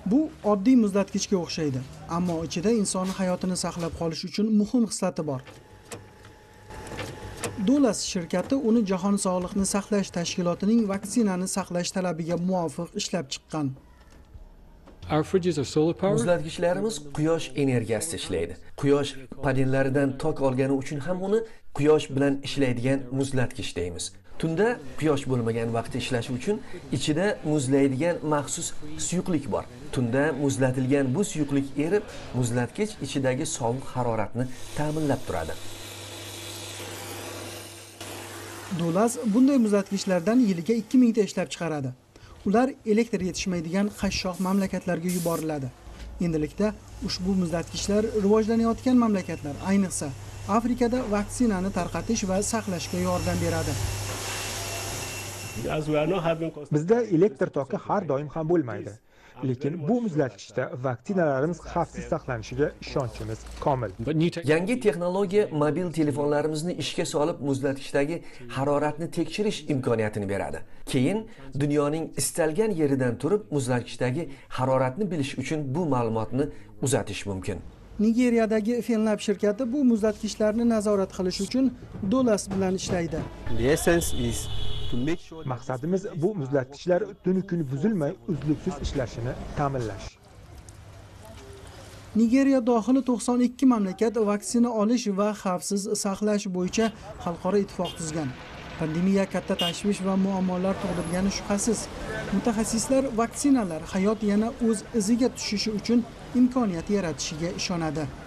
Bu oddiy muzlatgichga o'xshaydi, ammo ichida inson hayotini saqlab qolish uchun muhim xislati bor. Dolas shirkati uni Jahon sog'liqni saqlash tashkilotining vaksinani saqlash talabiga muvofiq ishlab chiqqan. Muzlatgichlarimiz quyosh energiyasida ishlaydi. Quyosh panellaridan tok olgani uchun ham uni quyosh bilan ishlaydigan muzlatgich deymiz. Tunda quyosh bo'lmagan vaqtda ishlashi uchun ichida muzlaydigan maxsus suyuqlik bor. Tunda muzlatilgan bu suyuqlik erib, muzlatgich ichidagi sovuq haroratni ta'minlab turadi. Dolas bunday muzlatgichlardan yiliga 2000 ta ishlab chiqaradi. Ular elektr yetishmaydigan qashshoq mamlakatlarga yuboriladi. Endilikda ushbu muzlatgichlar rivojlanayotgan mamlakatlar, ayniqsa Afrikada vaksinani tarqatish va saqlashga yordam beradi. Bizda elektr toki har doim ham bo'lmaydi. Lekin bu muzlatgichda vaksinalarimiz xavfsiz saqlanishiga ishonchimiz komil. Yangi texnologiya mobil telefonlarimizni ishga solib muzlatgichdagi haroratni tekshirish imkoniyatini beradi. Keyin dunyoning istalgan yeridan turib muzlatgichdagi haroratni bilish uchun bu ma'lumotni uzatish mumkin. Nigeriyadagi Fenlab shirkati bu muzlatgichlarni nazorat qilish uchun Dolas bilan ishlaydi. Maqsadimiz bu muzlatgichlar tunu kun buzilmay uzluksiz ishlashini ta'minlash. Nigeriya dohili 92 mamlakat vaksina olish va xavfsiz saqlash bo'yicha xalqaro ittifoq tuzgan. Pandemiya katta tashvish va muammolar tug'dirgani shubhasiz. Mutaxassislar vaksinalar hayot yana o'z iziga tushishi uchun imkoniyat yaratishiga ishonadi.